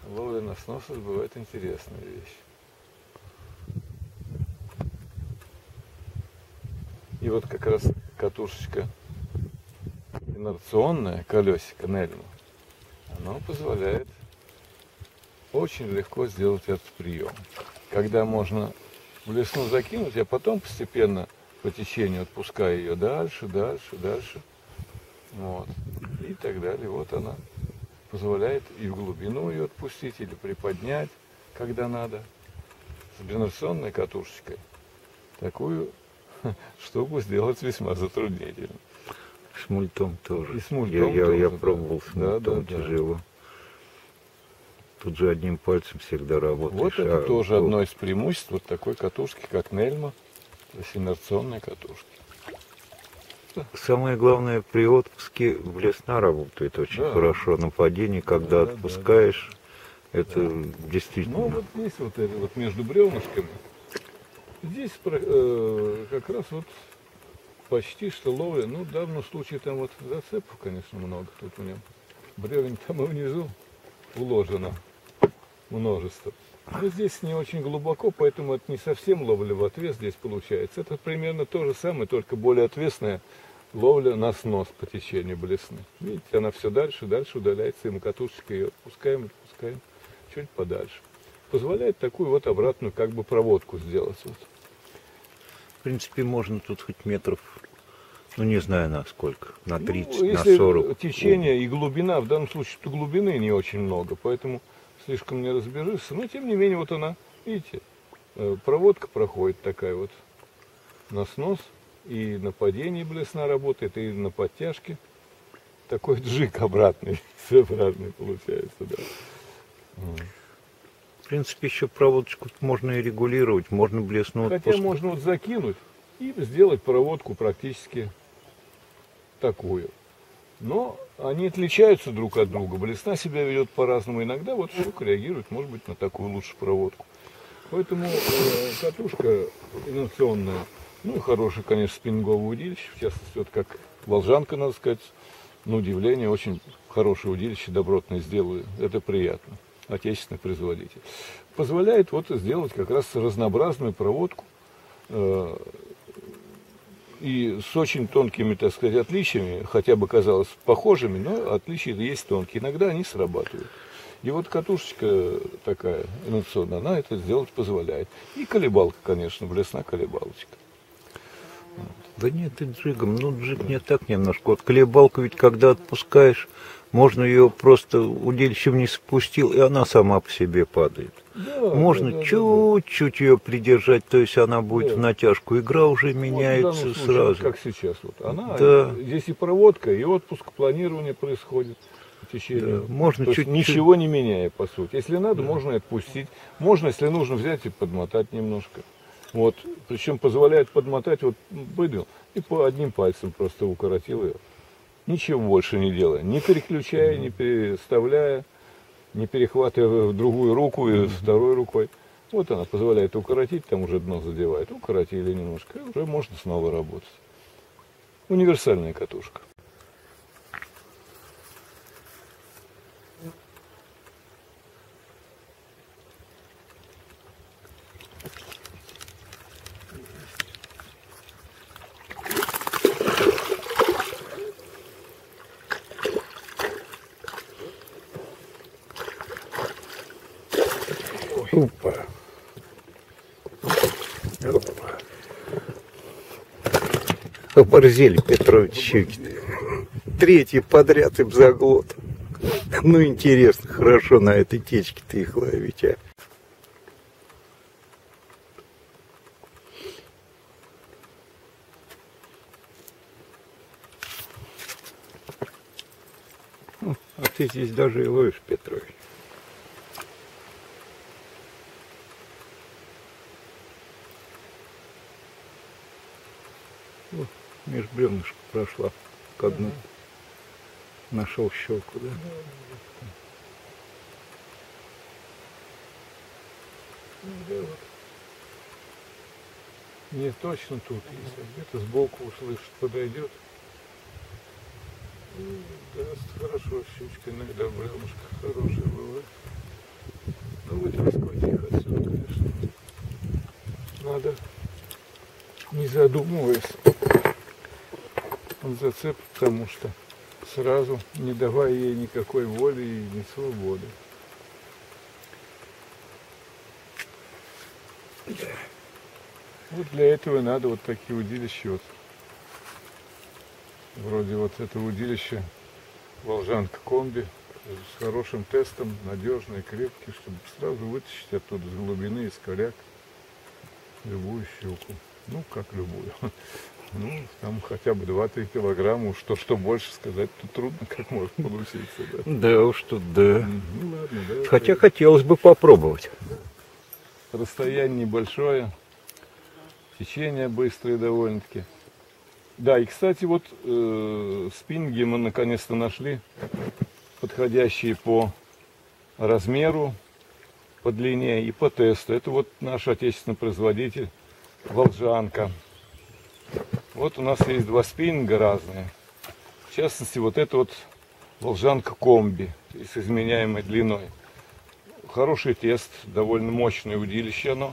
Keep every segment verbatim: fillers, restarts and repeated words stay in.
ловля на сносос бывает интересная вещь. И вот как раз катушечка инерционная, колесико Нельма, оно позволяет очень легко сделать этот прием. Когда можно в лесну закинуть, а потом постепенно по течению отпуская ее дальше, дальше, дальше. Вот. И так далее. Вот она позволяет и в глубину ее отпустить, или приподнять, когда надо. С инерционной катушечкой такую штуку сделать весьма затруднительно. С мультом тоже. И с мультом я, я, тоже, я да. пробовал с мультом, да, да, тяжело. Да. Тут же одним пальцем всегда работаешь. Вот это а тоже то... одно из преимуществ вот такой катушки, как Нельма, то есть инерционной катушки. Самое главное, при отпуске в лесна работает очень да. хорошо. На падении, когда да, отпускаешь, да, да. это да. действительно... Ну вот здесь вот, это, вот между бревнышками, здесь э, как раз вот почти что ловля. Ну в данном случае там вот зацепов, конечно, много тут у него. Бревен там и внизу уложено множество. Но здесь не очень глубоко, поэтому это не совсем ловля в отвес здесь получается. Это примерно то же самое, только более отвесная ловля на снос по течению блесны. Видите, она все дальше, дальше удаляется, и мы катушечкой ее отпускаем, отпускаем чуть подальше. Позволяет такую вот обратную как бы проводку сделать. Вот. В принципе, можно тут хоть метров, ну не знаю на сколько, на тридцать, ну, на сорок. Если течение и глубина, в данном случае глубины не очень много, поэтому слишком не разбежишься. Но тем не менее, вот она, видите, проводка проходит такая вот на снос. И на падении блесна работает, и на подтяжке. Такой джиг обратный, все обратный получается, да. В принципе, еще проводочку можно и регулировать, можно блесну Хотя отпускать. можно вот закинуть и сделать проводку практически такую. Но они отличаются друг от друга. Блесна себя ведет по-разному. Иногда вот щука реагирует, может быть, на такую лучше проводку. Поэтому э, катушка инерционная. Ну и хороший, конечно, спиннинговый удилище, в частности, вот как волжанка, надо сказать, на удивление, очень хорошее удилище, добротное сделали, это приятно, отечественный производитель. Позволяет вот сделать как раз разнообразную проводку э, и с очень тонкими, так сказать, отличиями, хотя бы казалось похожими, но отличия есть тонкие, иногда они срабатывают. И вот катушечка такая инерционная, она это сделать позволяет. И колебалка, конечно, блесна колебалочка. Да нет, и джигом, ну джиг не так немножко. Вот колебалку ведь когда отпускаешь, можно ее просто удильщик не спустил, и она сама по себе падает. Да, можно да, да, чуть-чуть да, да. ее придержать, то есть она будет да. в натяжку. Игра уже меняется вот сразу. Как сейчас. Вот. Она, да. Здесь и проводка, и отпуск, планирование происходит по течению. Да. Можно чуть-чуть. Ничего не меняя, по сути. Если надо, да. можно отпустить. Можно, если нужно, взять и подмотать немножко. Вот, причем позволяет подмотать, вот выдвинул, и по одним пальцем просто укоротил ее. Ничего больше не делая, не переключая, не переставляя, не перехватывая в другую руку и второй рукой. Вот она позволяет укоротить, там уже дно задевает, укоротили немножко, и уже можно снова работать. Универсальная катушка. Опа. Опа. Оборзели, Петрович, щуки. Третий подряд им заглот. Ну, интересно, хорошо на этой течке-то их ловить, а. Ну, а ты здесь даже и ловишь, Петрович. Вот, меж бревнышек прошла к дну. Ага. Нашел щелку, да? Да, вот. Не точно тут, если где-то сбоку услышит, подойдет. Да, хорошо, щучка иногда в бревнышках хорошая бывает. задумываясь, он зацеп, потому что сразу не давая ей никакой воли и ни свободы. Вот для этого надо вот такие удилища, вот, вроде вот этого удилища Волжанка комби с хорошим тестом, надежный, крепкий, чтобы сразу вытащить оттуда с глубины, из коряк, любую щуку. Ну, как любую. Ну, там хотя бы два-три килограмма, уж то, что больше сказать, тут трудно, как может получиться. Да, Да уж тут, да. ну ладно, да. Хотя это... хотелось бы попробовать. Расстояние небольшое, течение быстрое довольно-таки. Да, и, кстати, вот э, спиннинги мы наконец-то нашли, подходящие по размеру, по длине и по тесту. Это вот наш отечественный производитель Волжанка. Вот у нас есть два спиннинга разные. В частности, вот это вот Волжанка комби с изменяемой длиной. Хороший тест, довольно мощное удилище оно.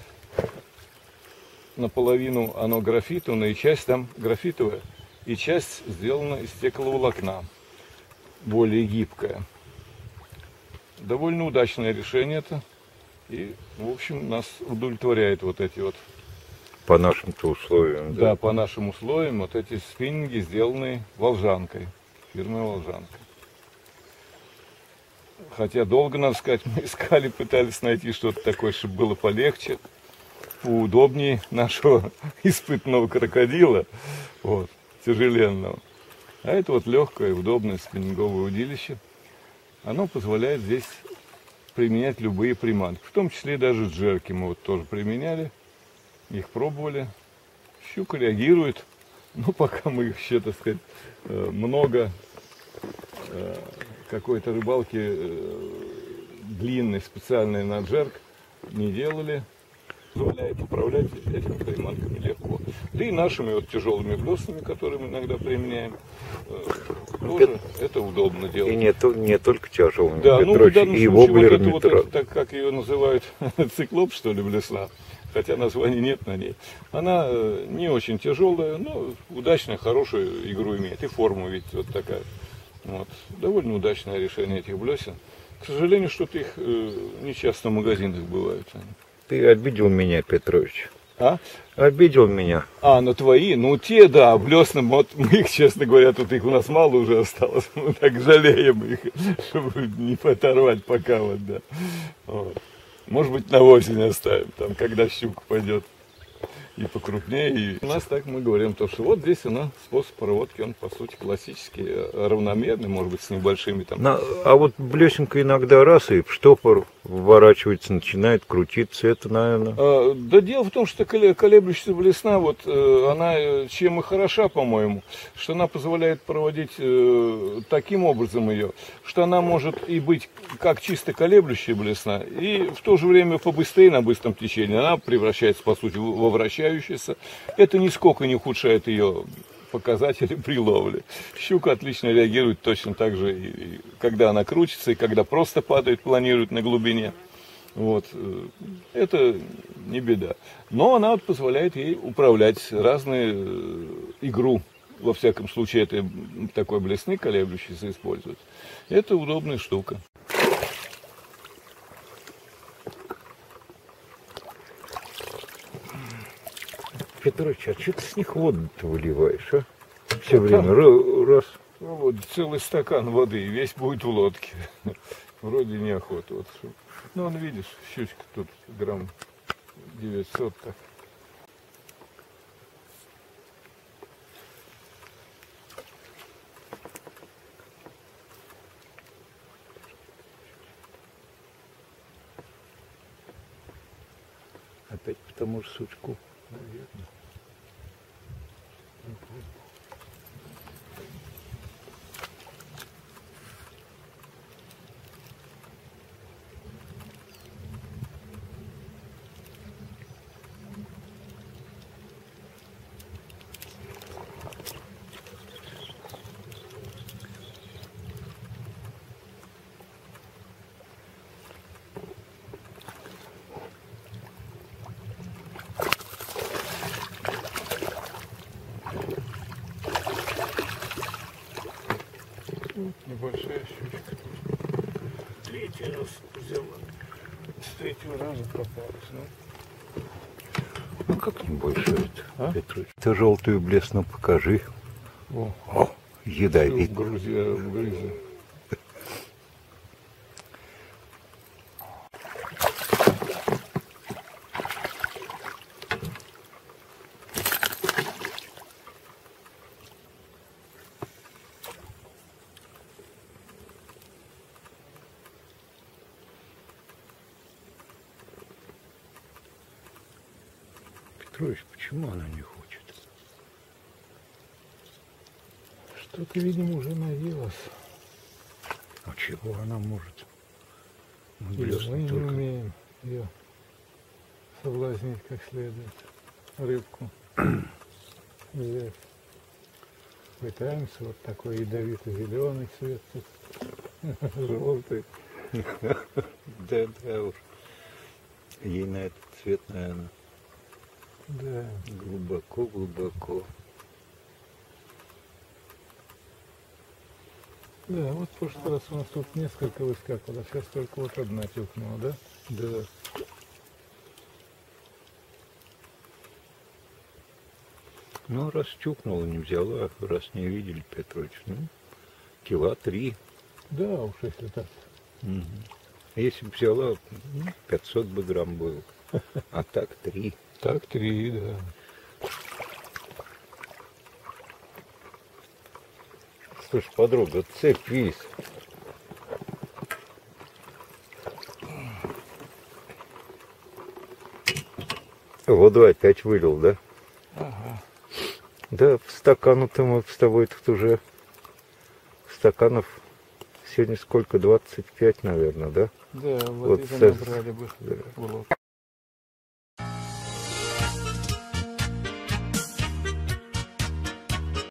Наполовину оно графитовое, и часть там графитовая, и часть сделана из стекловолокна, более гибкая. Довольно удачное решение это. И, в общем, нас удовлетворяет вот эти вот. По нашим-то условиям. Да, да, по нашим условиям вот эти спиннинги, сделанные Волжанкой, фирмой Волжанка. Хотя долго, надо сказать, мы искали, пытались найти что-то такое, чтобы было полегче, поудобнее нашего испытанного крокодила, вот, тяжеленного. А это вот легкое, удобное спиннинговое удилище. Оно позволяет здесь применять любые приманки, в том числе даже джерки мы вот тоже применяли. Их пробовали. Щука реагирует. Но пока мы их еще, так сказать, много какой-то рыбалки длинной, специальной на джерк не делали. Позволяет управлять этими приманками легко. Да и нашими вот тяжелыми блеснами, которые мы иногда применяем, тоже это удобно делать. И не, не только тяжелыми, да, Петрович, ну, в данном и случае вот это, воблерами. вот это, так как ее называют, циклоп, что ли, блесна. Хотя названия нет на ней. Она не очень тяжелая, но удачная, хорошую игру имеет. И форму ведь вот такая. Вот. Довольно удачное решение этих блесен. К сожалению, что-то их э, не часто в магазинах бывают. Ты обидел меня, Петрович. А? Обидел меня. А, ну твои, ну те, да, блесна, вот мы их, честно говоря, тут их у нас мало уже осталось. Мы так жалеем их, чтобы не оторвать пока вот, да. Вот. Может быть, на осень оставим, там, когда щука пойдет и покрупнее. И у нас так мы говорим, то, что вот здесь она, способ проводки, он, по сути, классический, равномерный, может быть, с небольшими там. На, а вот блесенка иногда раз и в штопор вворачивается, начинает крутиться, это, наверное... А, да дело в том, что колеблющаяся блесна, вот, она чем и хороша, по-моему, что она позволяет проводить э, таким образом ее, что она может и быть как чисто колеблющая блесна, и в то же время побыстрее на быстром течении она превращается, по сути, во вращающуюся. Это нисколько не ухудшает ее показатели при ловле. Щука отлично реагирует точно так же, и когда она крутится, и когда просто падает, планирует на глубине. Вот. Это не беда. Но она вот позволяет ей управлять разную игру. Во всяком случае, это такой блесны колеблющийся используют. Это удобная штука. Петрович, а что ты с них воду-то выливаешь, а? Все время раз. Вот целый стакан воды, и весь будет в лодке. Вроде неохота. Вот. Ну, он, видишь, щучка тут грамм девятьсот так. Опять по тому же сучку, наверное. небольшая щучка. Третий раз взяла. С третьего раза попалась. Ну, Ну как не больше это, А? Петрович? Ты желтую блесну покажи. о, О, ядовит. Грузия грыза. Петрович, почему она не хочет? Что-то, видимо, уже наелась. А чего она может? Ну, И блесну мы не только. умеем ее соблазнить как следует. Рыбку взять. Пытаемся, вот такой ядовито-зеленый цвет, желтый. Да, да уж. Ей на этот цвет, наверное, Да. глубоко-глубоко. Да, вот в прошлый раз у нас тут несколько выскакивало, сейчас только вот одна тюкнула, да? Да. Ну, раз чукнула, не взяла, раз не видели, Петрович, ну, кила три. Да, уж если так. Мгм. Если бы взяла, ну, пятьсот бы грамм было. А так три. Так, три, да. Слушай, подруга, цепись. Воду опять вылил, да? Ага. Да, в стакану-то мы с тобой тут уже стаканов сегодня сколько? двадцать пять, наверное, да? Да, Вот воды с- набрали бы. да. Было.